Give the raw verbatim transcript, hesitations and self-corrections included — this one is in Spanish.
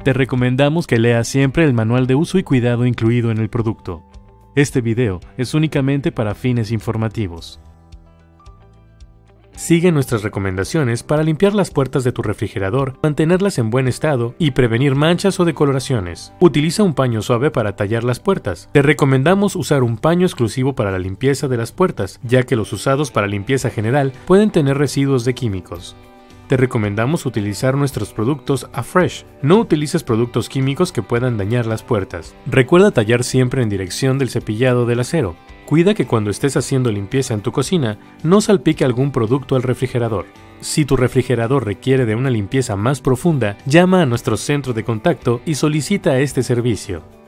Te recomendamos que leas siempre el manual de uso y cuidado incluido en el producto. Este video es únicamente para fines informativos. Sigue nuestras recomendaciones para limpiar las puertas de tu refrigerador, mantenerlas en buen estado y prevenir manchas o decoloraciones. Utiliza un paño suave para tallar las puertas. Te recomendamos usar un paño exclusivo para la limpieza de las puertas, ya que los usados para limpieza general pueden tener residuos de químicos. Te recomendamos utilizar nuestros productos Afresh. No utilices productos químicos que puedan dañar las puertas. Recuerda tallar siempre en dirección del cepillado del acero. Cuida que cuando estés haciendo limpieza en tu cocina, no salpique algún producto al refrigerador. Si tu refrigerador requiere de una limpieza más profunda, llama a nuestro centro de contacto y solicita este servicio.